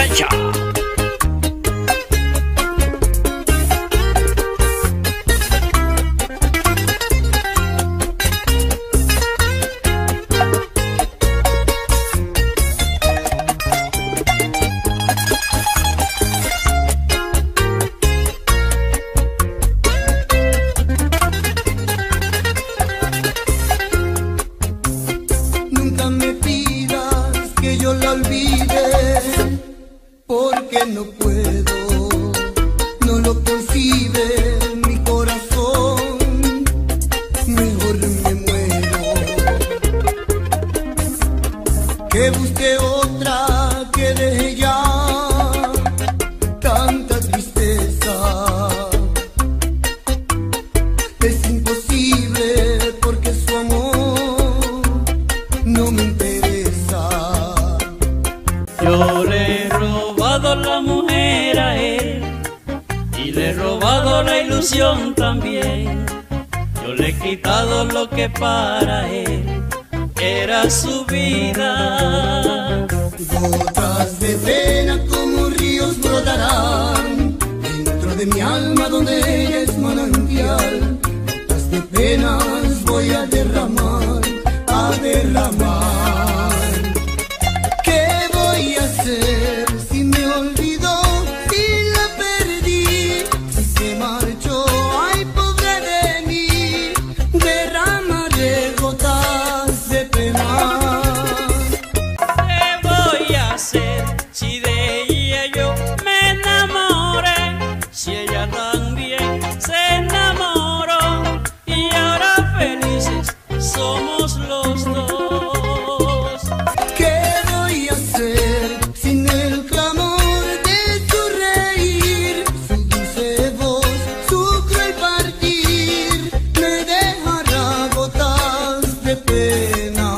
Fecha. Nunca me pidas que yo la olvide, porque no puedo, no lo concibe mi corazón, mejor me muero. Que busque otra, que deje ya tanta tristeza. Es imposible porque su amor no me interesa. Yo le he robado la mujer a él y le he robado la ilusión también. Yo le he quitado lo que para él era su vida. Gotas de pena como ríos brotarán dentro de mi alma donde ella es manantial. Gotas de penas voy a derramar, a derramar. ¿Qué voy a hacer si me olvidó, si la perdí, si se marchó? Ay, pobre de mí, derramaré gotas de pena. ¿Qué voy a hacer si de ella yo me enamoré? Si ella también se enamoró y ahora felices somos los dos. ¿Qué voy a hacer sin el clamor de su reír, su dulce voz, su cruel partir? Me dejará gotas de pena.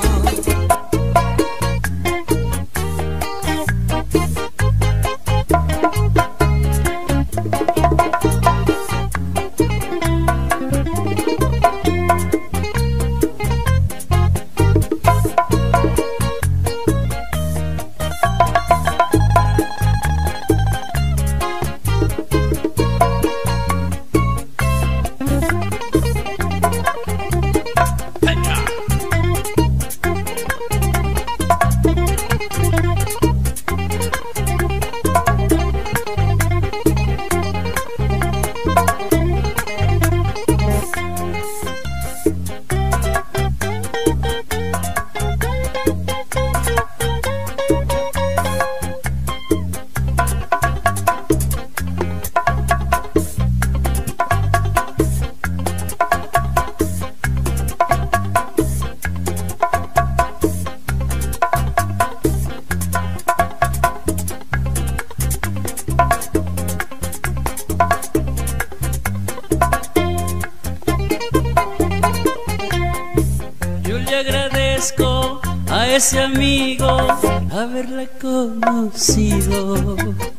Yo le agradezco a ese amigo haberla conocido,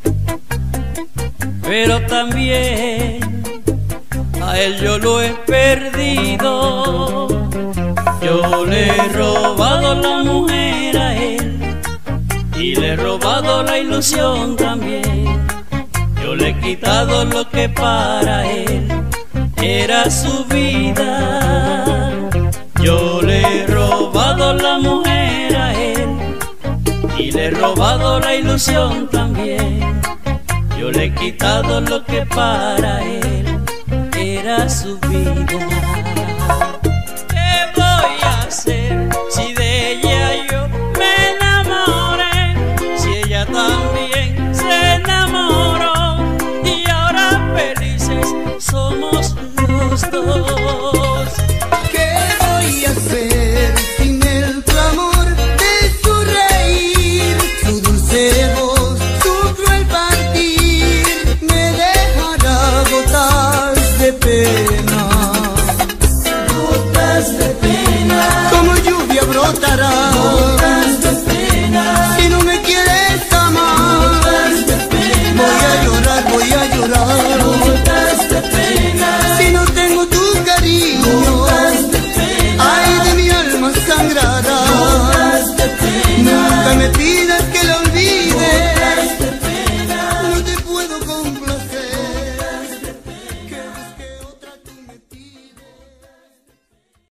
pero también a él yo lo he perdido. Yo le he robado la mujer a él y le he robado la ilusión también. Yo le he quitado lo que para él era su vida. Yo le he robado la mujer a él y le he robado la ilusión también. Yo le he quitado lo que para él era su vida. ¿Qué voy a hacer si de ella yo me enamoré? Si ella también se enamoró y ahora felices somos los dos. ¿Qué voy a hacer sin el clamor de su reír, su dulce voz, su cruel partir? Me dejará gotas de pena, gotas de pena, como lluvia brotará.